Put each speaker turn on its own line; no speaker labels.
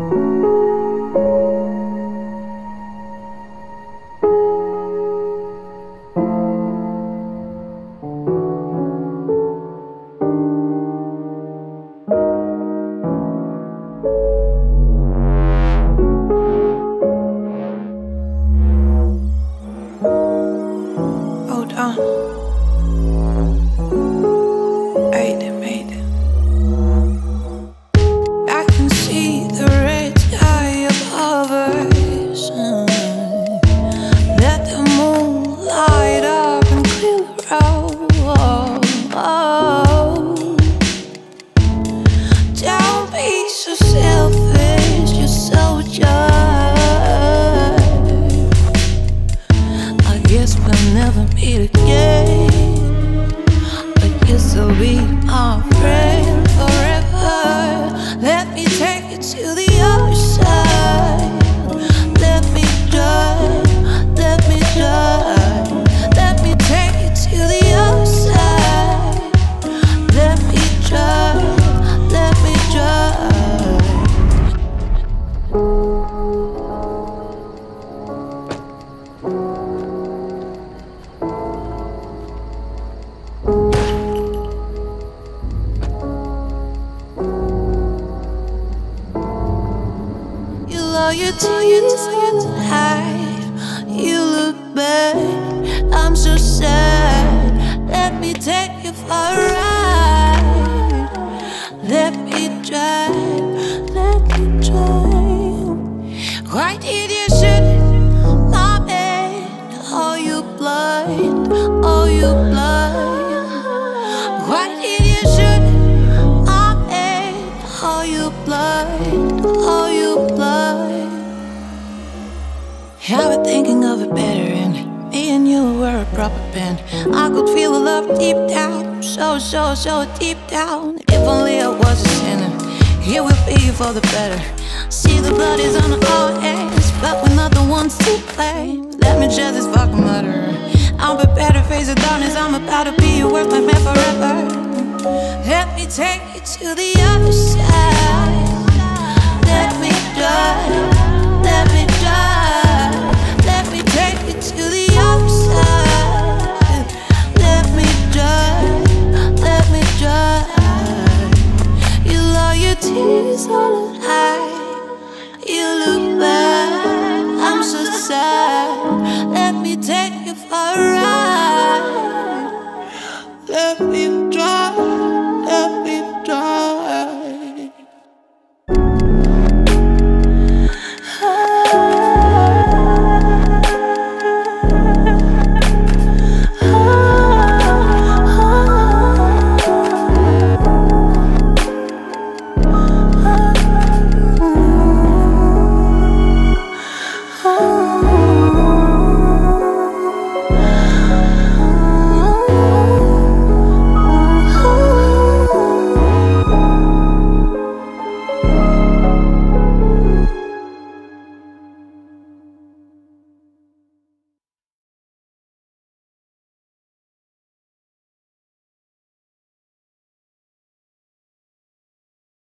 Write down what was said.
So deep down, if only I was a sinner, it will be for the better. See the blood is on our heads, but we're not the ones to blame. Let me just this fucking murderer. I'm prepared to face the darkness. I'm about to be your work, my man forever. Let me take you to the other side. Let me drive, let me drive. Let me take you to the other side. Let me drive. Your loyalty is all I. You look back, I'm so sad.